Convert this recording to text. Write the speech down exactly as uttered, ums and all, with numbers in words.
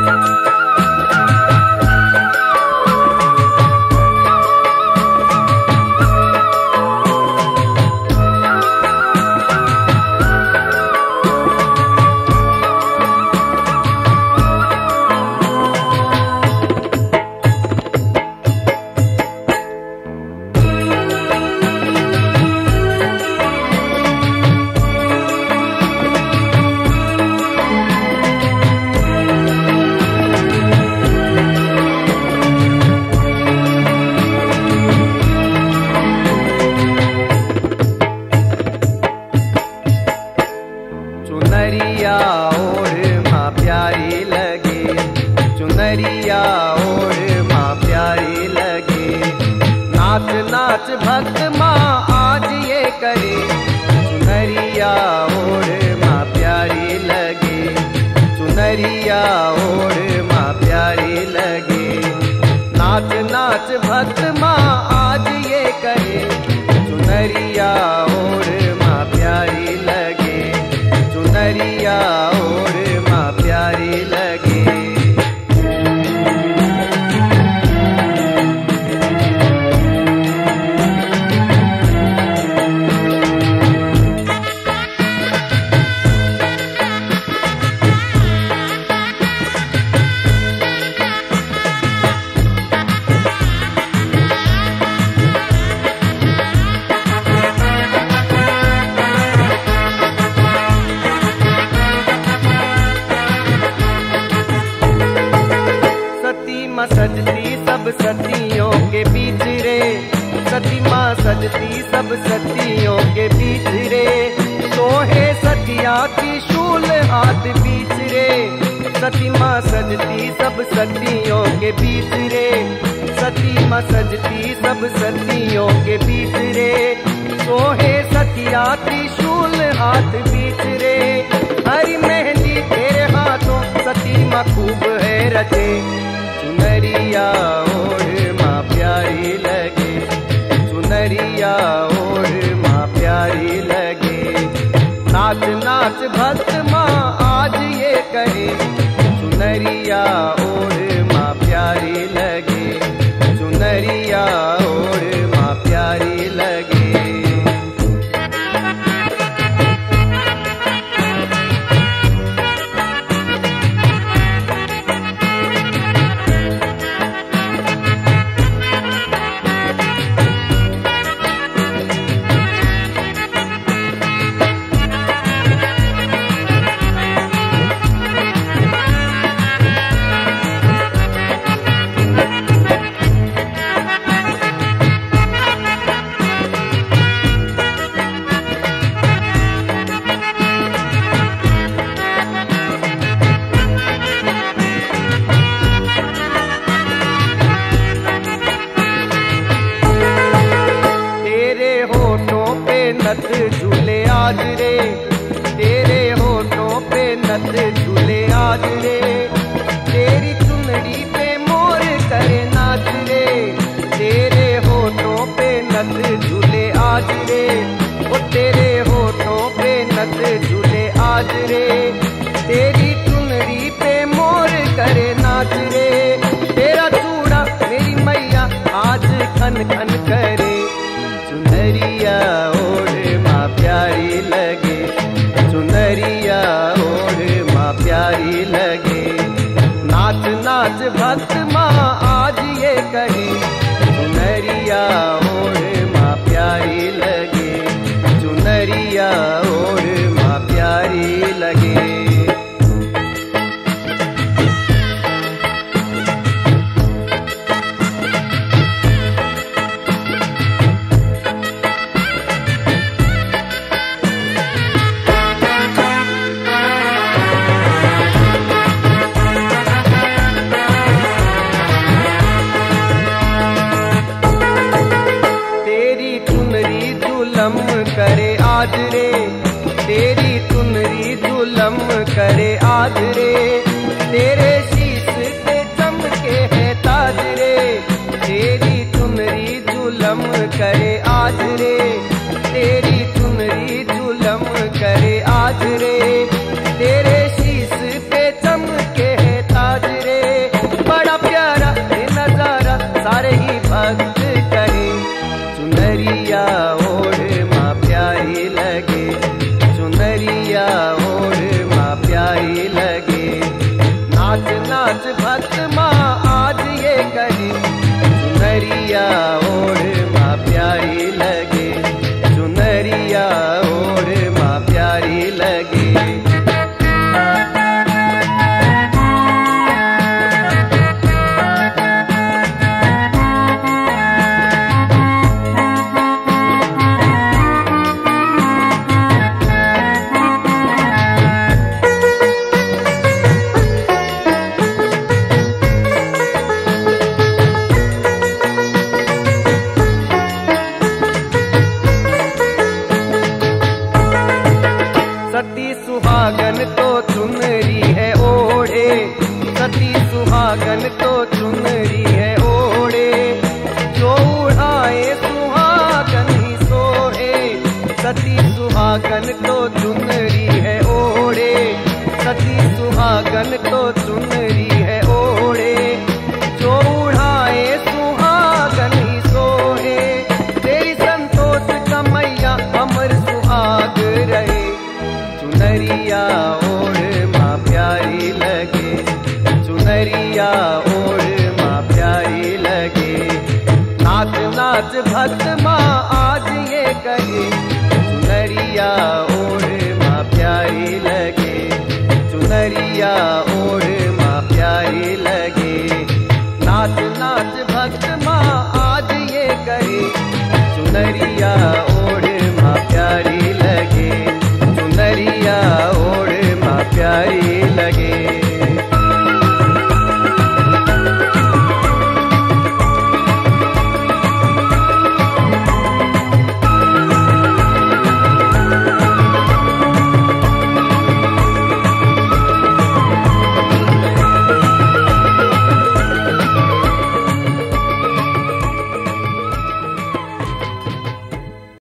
चुनरिया ओढ़ माँ प्यारी लगे, चुनरिया ओढ़ माँ प्यारी लगे। नाच नाच भक्त माँ आज ये करे, चुनरिया ओढ़ माँ प्यारी लगे, चुनरिया ओढ़ माँ प्यारी लगे। नाच नाच भक्त माँ आज ये करे, चुनरिया ओढ़ माँ प्यारी लगे, चुनरिया ओढ़ माँ प्यारी लगे। सती माँ सजती सब सतियों के बीच रे, सती माँ सजती सब सतियों के बीच रे। सोहे सतिया त्रिशूल हाथ बीच रे, सती माँ सजती सब सतियों के बीच रे, सती माँ सजती सब सतियों के बीच रे। सोहे सतिया त्रिशूल हाथ बीच रे। हरी मेहंदी तेरे हाथों सती माँ खूब है रचे, चुनरिया ओढ़ माँ प्यारी लगे, चुनरिया ओढ़ माँ प्यारी लगे। नाच नाच भक्त माँ आज ये कहे, चुनरिया ओढ़ माँ प्यारी लगे, चुनरिया ओढ़ माँ प्यारी लगे। नथ झूले आज रे, तेरे होठों पे नथ झूले आज रे। तेरी चुनरी पे मोर करे नाच रे, तेरे होठों पे नथ झूले आज रे। ओ तेरे होठों पे नथ झूले आज रे, तेरी चुनरी पे मोर करे नाच रे। तेरा चूड़ा मेरी मैया आज खन खन करे, चुनरिया ओढ़ माँ प्यारी लगे, चुनरिया ओढ़ माँ प्यारी लगे। नाच नाच भक्त माँ आज ये कहे, चुनरिया ओढ़ माँ प्यारी लगे, चुनरिया ओढ़ माँ प्यारी लगे। करे आज रे, नाच भक्त माँ आज ये कहे, चुनरिया ओढ़ माँ प्यारी लगे, चुनरिया ओढ़ माँ प्यारी लगे। सती सुहागन तो चुनरी है ओढ़े, सती सुहागन तो चुनरी है ओढ़े, जो उड़ाए सुहागन ही सोहे। सती सुहागन तो चुनरी है ओढ़े, सती सुहागन तो चुनरी है ओढ़े, जो उड़ाए सुहागन ही सोहे। तेरी संतोष का मैया अमर सुहाग रहे, चुनरिया ओढ़ माँ प्यारी लगे, चुनरिया ओढ़ माँ प्यारी लगे। नाच नाच भक्त माँ